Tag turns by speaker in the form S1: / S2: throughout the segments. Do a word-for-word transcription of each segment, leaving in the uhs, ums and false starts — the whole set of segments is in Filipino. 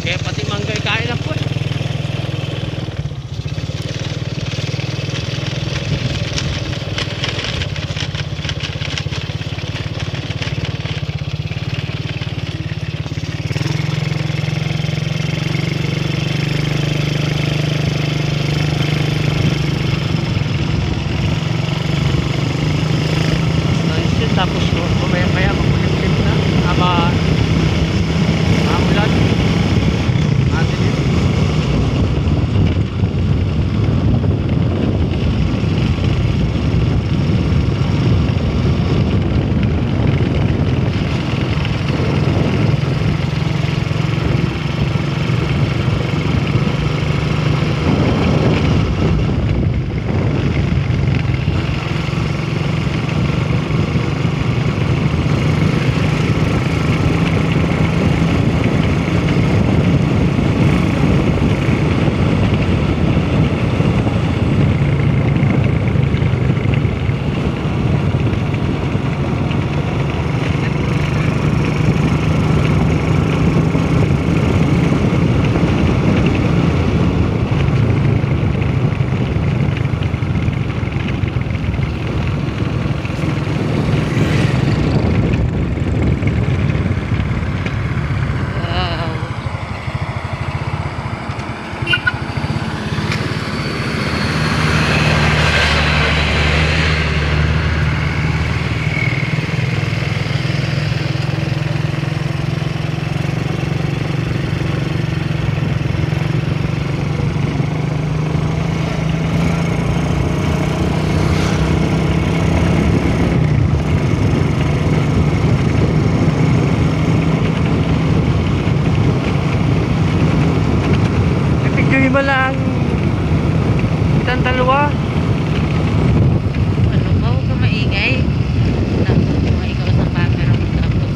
S1: Kaya pati manggay kain na po eh. Tapos mamaya maya makulimlim na ama mamulan natin yun. Hindi mo lang itang dalawa.
S2: Ano ba? Huwag ka maingay. Mga ikaw sa camera mo tapos.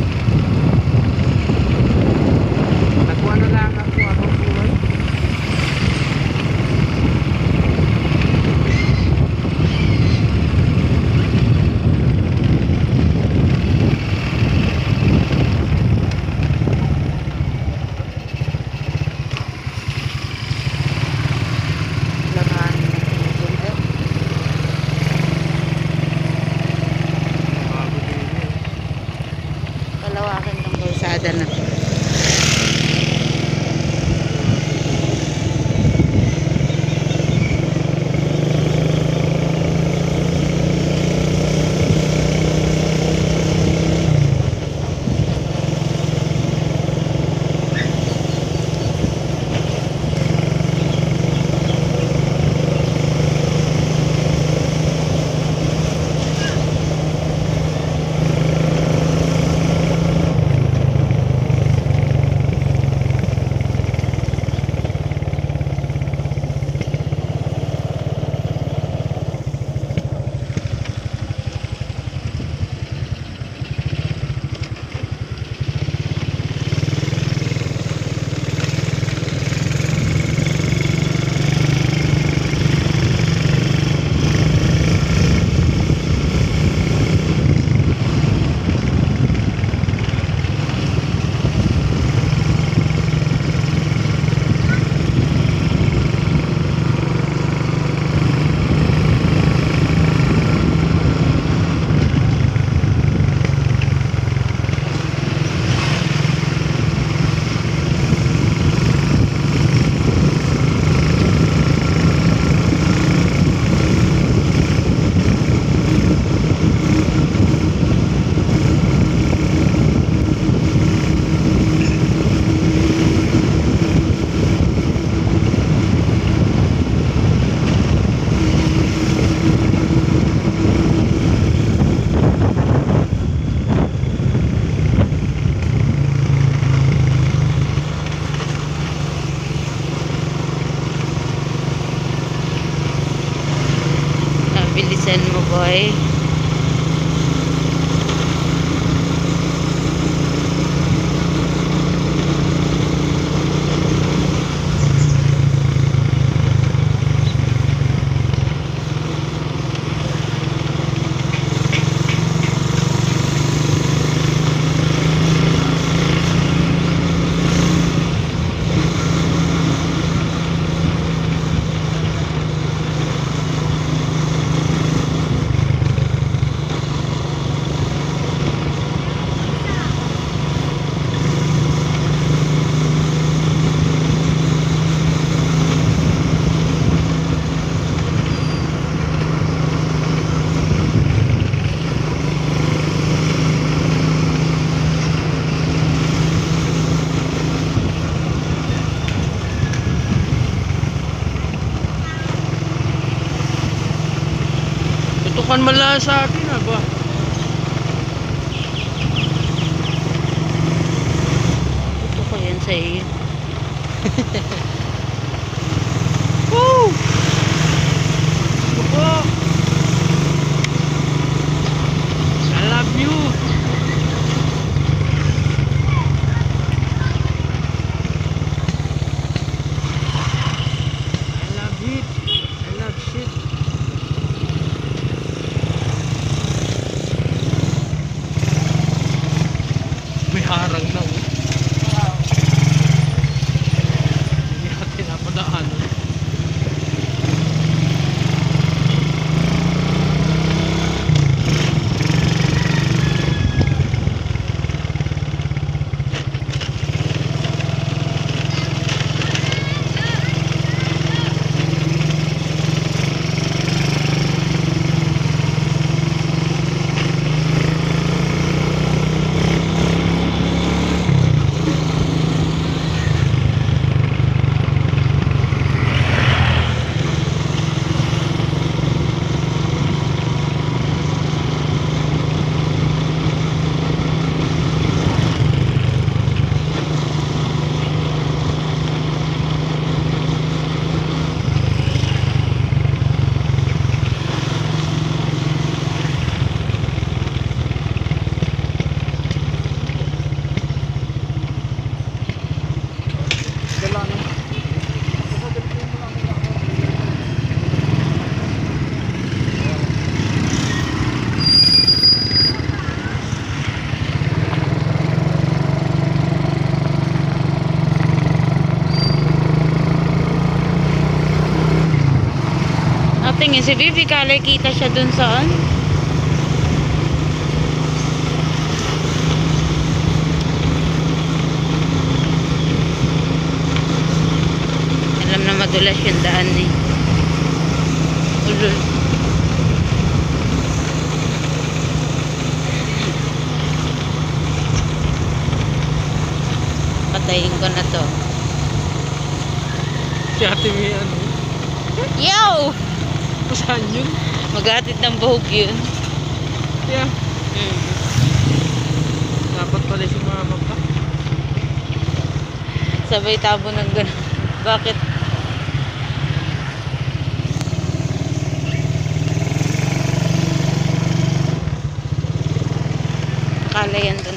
S1: Nakuha na lang ako ako buhay.
S2: Palawakin ng kalsada na.
S1: kan mala sa akin ah ba?
S2: Ito ko yan sa iyo.
S1: Woo! Opo! I love you! I love it! I love shit! May harang na oh. Hindi natin napadaanan.
S2: Tingin si Bibi, kalay kita siya dun saan. Alam na madulas yung daan eh. Ulul. Patayin ko na to.
S1: Si ate may ano?
S2: Yo!
S1: Saan yun?
S2: Maghatid ng buhog yun.
S1: Yeah.
S2: Hmm.
S1: Dapat pala si mama pa.
S2: Sabay tabo ng gano'n. Bakit? Kalayan doon.